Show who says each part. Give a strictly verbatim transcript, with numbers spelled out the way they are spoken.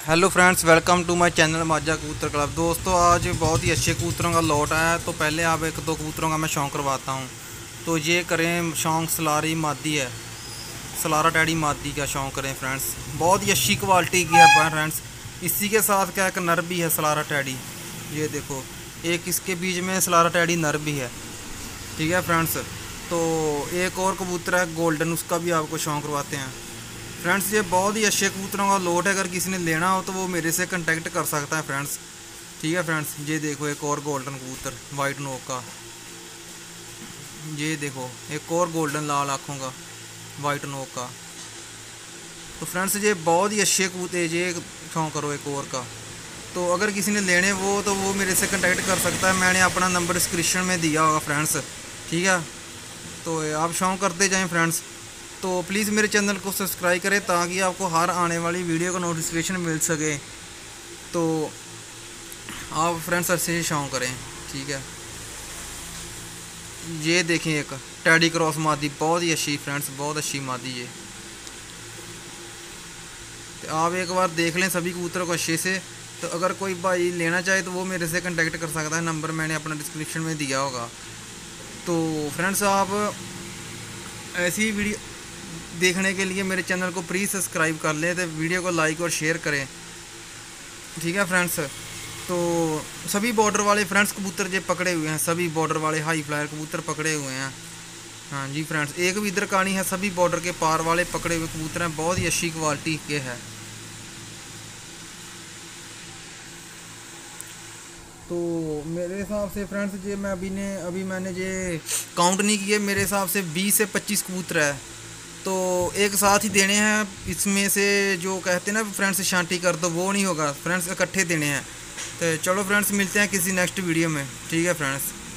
Speaker 1: Hello friends, welcome to my channel माजा कबूतर club. दोस्तों, आज बहुत ही अच्छे कबूतरों का लॉट आया है। तो पहले आप एक दो कबूतरों का मैं शौक करवाता हूँ। तो ये करें शौक सलारी मादी है, सलारा टैडी मादी का शौक करें फ्रेंड्स। बहुत ही अच्छी क्वालिटी की है फ्रेंड्स। इसी के साथ क्या एक नर भी है सलारा टैडी। ये देखो, एक इसके बीच में सलारा टैडी नर भी है। ठीक है फ्रेंड्स। तो एक और कबूतर है गोल्डन, उसका भी आपको शौक करवाते हैं फ्रेंड्स। ये बहुत ही अच्छे कबूतरों का लोट है। अगर किसी ने लेना हो तो वो मेरे से कांटेक्ट कर सकता है फ्रेंड्स। ठीक है फ्रेंड्स। ये देखो एक और गोल्डन कबूतर वाइट नोक का। ये देखो एक और गोल्डन लाल आँखों का वाइट नोक का। तो फ्रेंड्स ये बहुत ही अच्छे कबूतर, ये शौक करो एक और का। तो अगर किसी ने लेने वो तो वो मेरे से कांटेक्ट कर सकता है। मैंने अपना नंबर डिस्क्रिप्शन में दिया होगा फ्रेंड्स। ठीक है। तो आप शौक करते जाएं फ्रेंड्स। तो प्लीज़ मेरे चैनल को सब्सक्राइब करें ताकि आपको हर आने वाली वीडियो का नोटिफिकेशन मिल सके। तो आप फ्रेंड्स ऐसे शौक करें। ठीक है। ये देखें एक टैडी क्रॉस मादी, बहुत ही अच्छी फ्रेंड्स, बहुत अच्छी मादी ये। तो आप एक बार देख लें सभी कबूतरों को अच्छे से। तो अगर कोई भाई लेना चाहे तो वो मेरे से कांटेक्ट कर सकता है। नंबर मैंने अपना डिस्क्रिप्शन में दिया होगा। तो फ्रेंड्स आप ऐसी वीडियो देखने के लिए मेरे चैनल को प्लीज़ सब्सक्राइब कर लें। तो वीडियो को लाइक और शेयर करें। ठीक है फ्रेंड्स। तो सभी बॉर्डर वाले फ्रेंड्स कबूतर जो पकड़े हुए हैं, सभी बॉर्डर वाले हाई फ्लायर कबूतर पकड़े हुए हैं। हाँ जी फ्रेंड्स, एक भी इधर कहानी है, सभी बॉर्डर के पार वाले पकड़े हुए कबूतर हैं। बहुत ही अच्छी क्वालिटी के है। तो मेरे हिसाब से फ्रेंड्स ये मैं अभी ने अभी मैंने ये काउंट नहीं किए, मेरे हिसाब से बीस से पच्चीस कबूतर है। तो एक साथ ही देने हैं। इसमें से जो कहते हैं ना फ्रेंड्स शांति कर दो, वो नहीं होगा फ्रेंड्स, इकट्ठे देने हैं। तो चलो फ्रेंड्स, मिलते हैं किसी नेक्स्ट वीडियो में। ठीक है फ्रेंड्स।